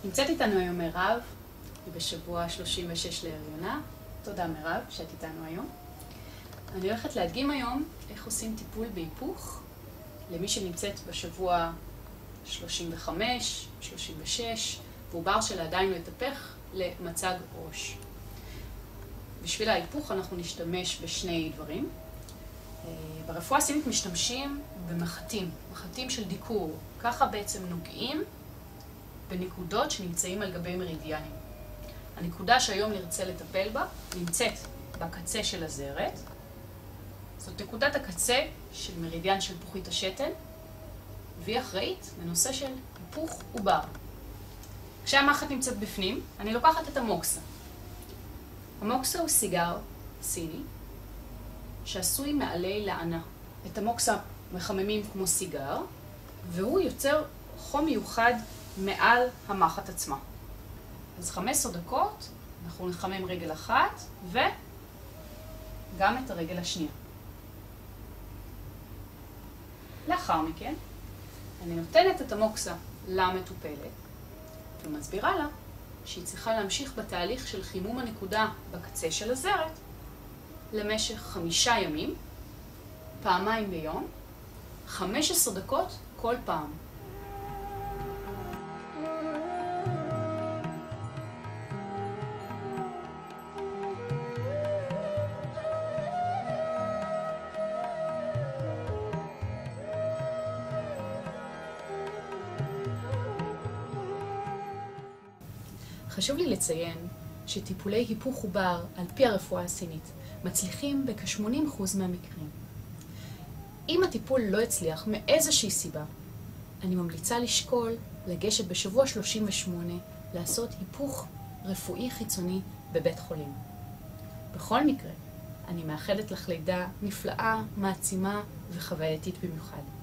נמצאת איתנו היום מירב, היא בשבוע 36 להריונה. תודה מירב שאת איתנו היום. אני הולכת להדגים היום איך עושים טיפול בהיפוך למי שנמצאת בשבוע 35, 36, ועובר שלה עדיין לא התהפך למצג ראש. בשביל ההיפוך אנחנו נשתמש בשני דברים. ברפואה הסינית משתמשים במחטים של דיקור. ככה בעצם נוגעים בנקודות שנמצאים על גבי מרידיאנים. הנקודה שהיום נרצה לטפל בה נמצאת בקצה של הזרת. זאת נקודת הקצה של מרידיאן של פוחית השתן, והיא אחראית לנושא של היפוך עובר. כשהמחט נמצאת בפנים, אני לוקחת את המוקסה. המוקסה הוא סיגר סיני שעשוי מעלי לענה. את המוקסה מחממים כמו סיגר, והוא יוצר חום מיוחד מעל המחט עצמה. אז 15 דקות אנחנו נחמם רגל אחת וגם את הרגל השנייה. לאחר מכן אני נותנת את המוקסה למטופלת ומסבירה לה שהיא צריכה להמשיך בתהליך של חימום הנקודה בקצה של הזרת למשך 5 ימים, פעמיים ביום, 15 דקות כל פעם. חשוב לי לציין שטיפולי היפוך עובר על פי הרפואה הסינית מצליחים בכ-80% מהמקרים. אם הטיפול לא הצליח מאיזושהי סיבה, אני ממליצה לשקול לגשת בשבוע 38 לעשות היפוך רפואי חיצוני בבית חולים. בכל מקרה, אני מאחלת לך לידה נפלאה, מעצימה וחווייתית במיוחד.